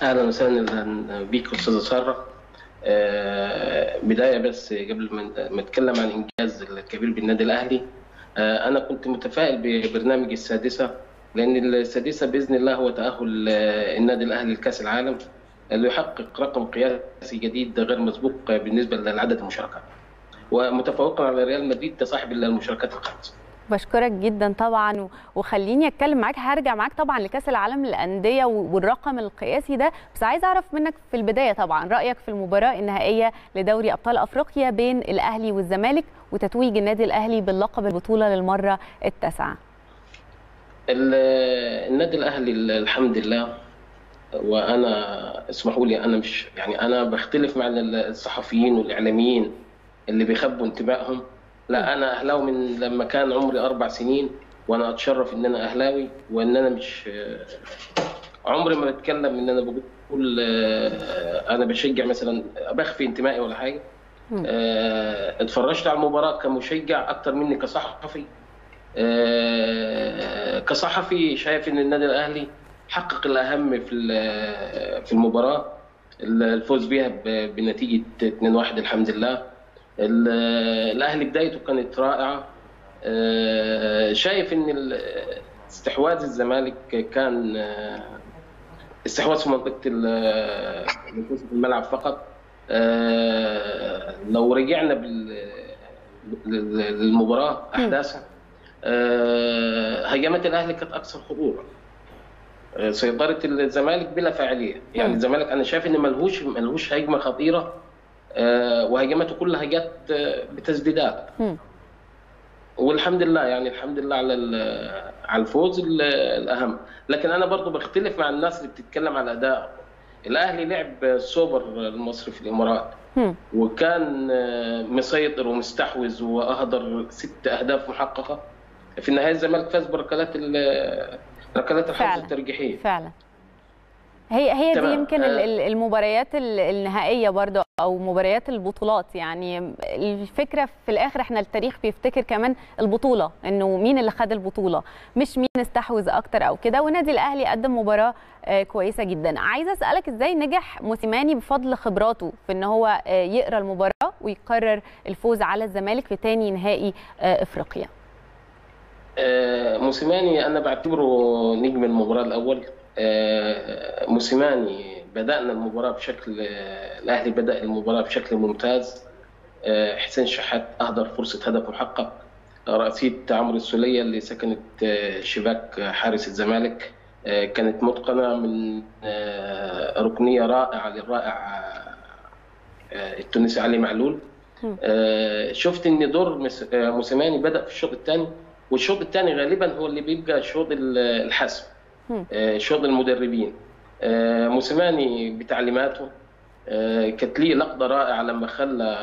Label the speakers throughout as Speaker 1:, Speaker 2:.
Speaker 1: اهلا وسهلا بيك استاذه ساره. بدايه بس قبل ما اتكلم عن الانجاز الكبير بالنادي الاهلي. انا كنت متفائل ببرنامج السادسه، لان السادسه باذن الله هو تاهل النادي الاهلي لكاس العالم، اللي يحقق رقم قياسي جديد غير مسبوق بالنسبه لعدد المشاركات، ومتفوقا على ريال مدريد صاحب المشاركات الخمس.
Speaker 2: بشكرك جدا طبعا، وخليني اتكلم معاك، هرجع معاك طبعا لكاس العالم للانديه والرقم القياسي ده، بس عايز اعرف منك في البدايه طبعا رايك في المباراه النهائيه لدوري ابطال افريقيا بين الاهلي والزمالك وتتويج النادي الاهلي باللقب البطوله للمره التاسعه.
Speaker 1: النادي الاهلي الحمد لله، وانا اسمحوا لي انا مش يعني انا بختلف مع الصحفيين والاعلاميين اللي بيخبوا انتمائهم. لا، انا اهلاوي من لما كان عمري 4 سنين، وانا اتشرف ان انا اهلاوي، وان انا مش عمري ما بتكلم ان انا بقول انا بشجع مثلا بخفي انتمائي ولا حاجه. اتفرجت على المباراه كمشجع اكتر مني كصحفي. كصحفي شايف ان النادي الاهلي حقق الاهم في المباراه، الفوز بها بنتيجه 2-1 الحمد لله. الاهلي بدايته كانت رائعه. شايف ان استحواذ الزمالك كان استحواذ في منطقه الملعب فقط. لو رجعنا للمباراه احداثها، هجمات الاهلي كانت اكثر خطوره. سيطره الزمالك بلا فاعليه، يعني الزمالك انا شايف ان ملهوش هجمه خطيره، وهجماته كلها جت بتسديدات. والحمد لله، يعني الحمد لله على الفوز الاهم. لكن انا برضو بختلف مع الناس اللي بتتكلم على اداء الاهلي. لعب السوبر المصري في الامارات، وكان مسيطر ومستحوذ واهدر 6 اهداف محققه. في النهايه الزمالك فاز بركلات الحظ الترجيحيه.
Speaker 2: فعلا هي دي يمكن المباريات النهائيه برضه، او مباريات البطولات. يعني الفكره في الاخر احنا التاريخ بيفتكر كمان البطوله، انه مين اللي خد البطوله، مش مين استحوذ اكتر او كده. والنادي الاهلي قدم مباراه كويسه جدا. عايزه اسالك ازاي نجح موسيماني بفضل خبراته في ان هو يقرا المباراه ويقرر الفوز على الزمالك في ثاني نهائي افريقيا.
Speaker 1: موسيماني انا بعتبره نجم المباراه الاول. موسيماني بدأنا المباراة الأهلي بدأ المباراة بشكل ممتاز. حسين شحات أهدر فرصة هدف محقق، رأسية عمرو السولية اللي سكنت شباك حارس الزمالك كانت متقنة من ركنية رائعة للرائع التونسي علي معلول. شفت إن دور موسيماني بدأ في الشوط الثاني، والشوط الثاني غالبا هو اللي بيبقى شوط الحسم، شغل المدربين. موسيماني بتعليماته كانت ليه لقطه رائعه لما خلى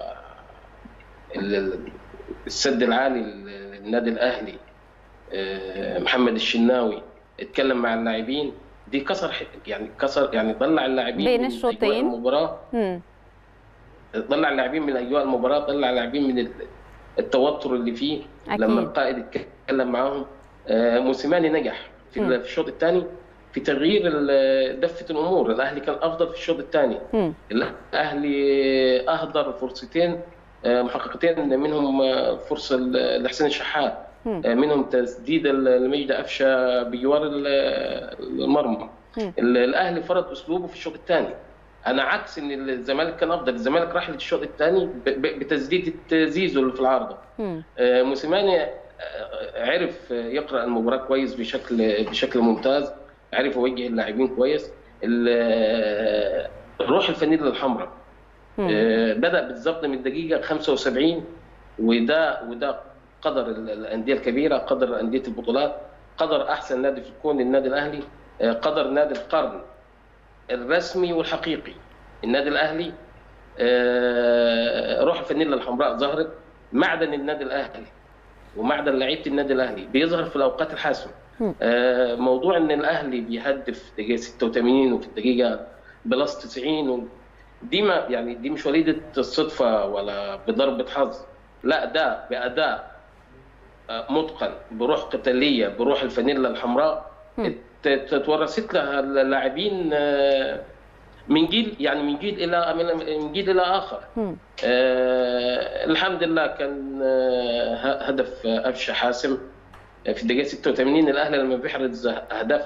Speaker 1: السد العالي للنادي الاهلي محمد الشناوي اتكلم مع اللاعبين. دي كسر يعني طلع اللاعبين
Speaker 2: بين الشوطين
Speaker 1: المباراه، طلع اللاعبين من اجواء المباراه، طلع اللاعبين من التوتر اللي فيه. أكيد. لما القائد اتكلم معاهم موسيماني نجح في الشوط الثاني في تغيير دفة الامور. الاهلي كان افضل في الشوط الثاني. الاهلي اهدر فرصتين محققتين، منهم فرصه لحسين الشحات، منهم تسديد لمجدي قفشه بجوار المرمى. الاهلي فرض اسلوبه في الشوط الثاني. انا عكس ان الزمالك كان افضل. الزمالك راح للشوط الثاني بتسديده زيزو اللي في العارضه. موسيماني عرف يقرأ المباراة كويس بشكل ممتاز، عرف يوجه اللاعبين كويس. الروح الفانيلا الحمراء بدأ بالضبط من الدقيقة 75، وده قدر الأندية الكبيرة، قدر أندية البطولات، قدر أحسن نادي في الكون النادي الأهلي، قدر نادي القرن الرسمي والحقيقي النادي الأهلي. روح الفانيلا الحمراء ظهرت. معدن النادي الأهلي ومعدن لعيبه النادي الاهلي بيظهر في الاوقات الحاسمه. موضوع ان الاهلي بيهدف في الدقيقه 86 وفي الدقيقه بلس 90 دي ما يعني دي مش وليده الصدفه ولا بضربه حظ، لا ده باداء متقن، بروح قتاليه، بروح الفانيلا الحمراء. تورثت لها اللاعبين من جيل، يعني من جيل الى اخر. الحمد لله كان هدف قفشه حاسم في الدقيقه 86. الاهلي لما بيحرز اهداف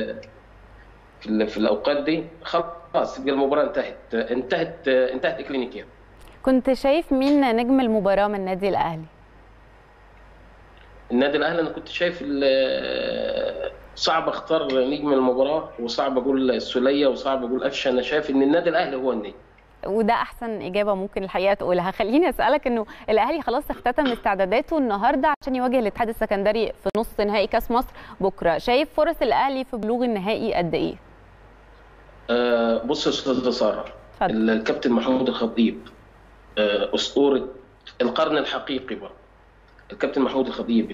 Speaker 1: في الاوقات دي خلاص تبقى المباراه انتهت اكلينيكيا.
Speaker 2: كنت شايف مين نجم المباراه من النادي الاهلي؟
Speaker 1: النادي الاهلي انا كنت شايف صعب اختار نجم المباراه، وصعب اقول السوليه، وصعب اقول قفشه. انا شايف ان النادي الاهلي هو النجم،
Speaker 2: وده احسن اجابه ممكن الحقيقه تقولها. خليني اسالك انه الاهلي خلاص اختتم استعداداته النهارده عشان يواجه الاتحاد السكندري في نص نهائي كاس مصر بكره. شايف فرص الاهلي في بلوغ النهائي قد ايه؟
Speaker 1: بص يا استاذ ساره، الكابتن محمود الخطيب اسطوره القرن الحقيقي بقى. الكابتن محمود الخطيب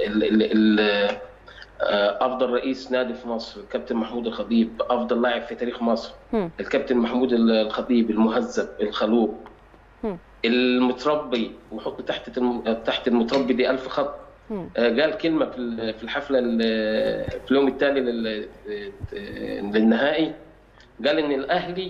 Speaker 1: افضل رئيس نادي في مصر. الكابتن محمود الخطيب افضل لاعب في تاريخ مصر. الكابتن محمود الخطيب المهذب الخلوق المتربي، وحط تحت المتربي دي 1000 خط. قال كلمه في الحفله في اليوم التالي للنهائي، قال ان الاهلي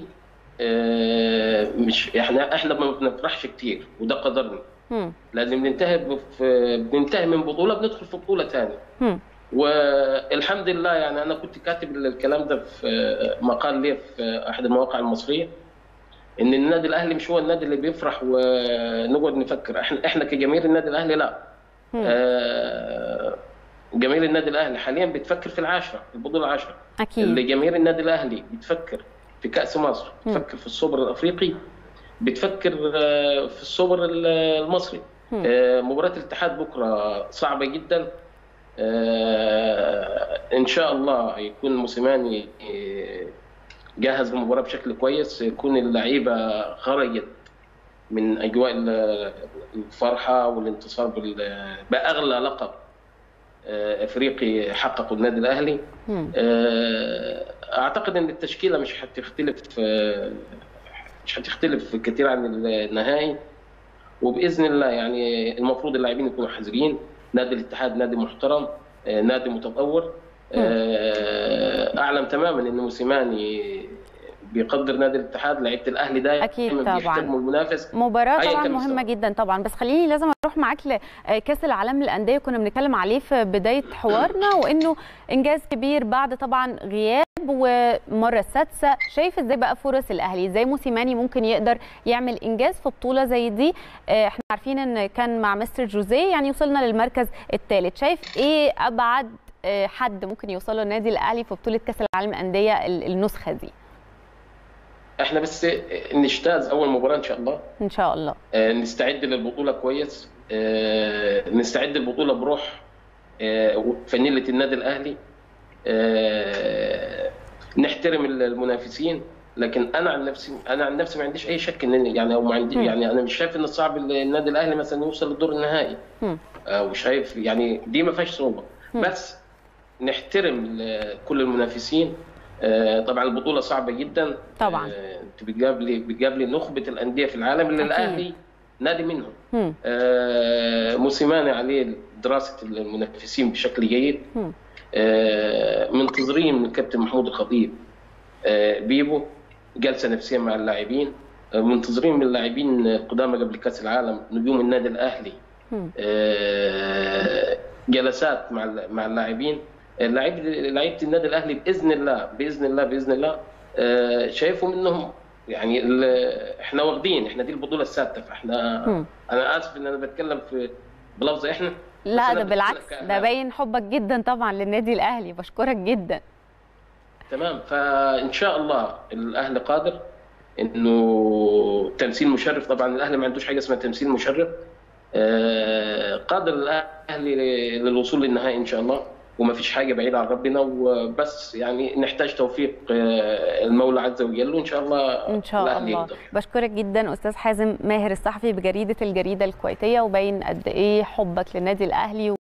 Speaker 1: مش احنا ما بنفرحش كتير وده قدرنا، لازم بننتهي من بطوله بندخل في بطوله ثانيه. والحمد لله يعني انا كنت كاتب الكلام ده في مقال لي في احد المواقع المصريه، ان النادي الاهلي مش هو النادي اللي بيفرح ونقعد نفكر. احنا كجماهير النادي الاهلي لا، جماهير النادي الاهلي حاليا بتفكر في البطوله 10.
Speaker 2: اكيد
Speaker 1: اللي جماهير النادي الاهلي بتفكر في كاس مصر، بتفكر في السوبر الافريقي، بتفكر في السوبر المصري. مباراه الاتحاد بكره صعبه جدا. ان شاء الله يكون موسيماني جهز المباراه بشكل كويس، يكون اللعيبه خرجت من اجواء الفرحه والانتصار باغلى لقب افريقي حققه النادي الاهلي. اعتقد ان التشكيله مش هتختلف كثير عن النهائي، وباذن الله يعني المفروض اللاعبين يكونوا حذرين. نادي الاتحاد نادي محترم، نادي متطور. اعلم تماما ان موسيماني بيقدر نادي الاتحاد، لعيبه الاهلي دايما
Speaker 2: اكيد طبعا
Speaker 1: بيحترموا المنافس.
Speaker 2: مباراه طبعا مهمه جدا طبعا. بس خليني لازم اروح معاك لكاس العالم للانديه، كنا بنتكلم عليه في بدايه حوارنا، وانه انجاز كبير بعد طبعا غياب ومره السادسه. شايف ازاي بقى فرص الاهلي؟ ازاي موسيماني ممكن يقدر يعمل انجاز في بطوله زي دي؟ احنا عارفين ان كان مع مستر جوزيه يعني وصلنا للمركز الثالث. شايف ايه ابعد حد ممكن يوصله النادي الاهلي في بطوله كاس العالم للانديه النسخه دي؟
Speaker 1: احنا بس نجتاز اول مباراه ان شاء الله.
Speaker 2: ان شاء الله
Speaker 1: نستعد للبطوله كويس، نستعد للبطوله بروح فنيله النادي الاهلي، نحترم المنافسين. لكن انا عن نفسي ما عنديش اي شك ان يعني او ما عندي يعني انا مش شايف ان صعب النادي الاهلي مثلا يوصل للدور النهائي، وشايف يعني دي ما فيهاش صعوبه. بس نحترم كل المنافسين. طبعا البطوله صعبه جدا
Speaker 2: طبعا.
Speaker 1: انت بتقابلي نخبه الانديه في العالم اللي الاهلي نادي منهم. موسيماني عليه دراسه المنافسين بشكل جيد. منتظرين من الكابتن محمود الخطيب بيبو جلسه نفسيه مع اللاعبين. منتظرين من اللاعبين القدامى قبل كاس العالم نجوم النادي الاهلي جلسات مع اللاعبين. لعيبه النادي الاهلي باذن الله شايفوا منهم يعني احنا واخدين دي البطوله السادسه. فاحنا انا اسف ان انا بتكلم بلفظ احنا،
Speaker 2: لا ده بالعكس، ده باين حبك جدا طبعا للنادي الاهلي. بشكرك جدا.
Speaker 1: تمام. فان شاء الله الاهلي قادر انه تمثيل مشرف. طبعا الاهلي ما عندوش حاجه اسمها تمثيل مشرف. قادر الاهلي للوصول للنهائي ان شاء الله، وما فيش حاجه بعيده عن ربنا، وبس يعني نحتاج توفيق المولى عز وجل، وان شاء الله
Speaker 2: ان شاء الله يقدر. بشكرك جدا استاذ حازم ماهر الصحفي بجريده الجريده الكويتيه، وباين قد ايه حبك للنادي الاهلي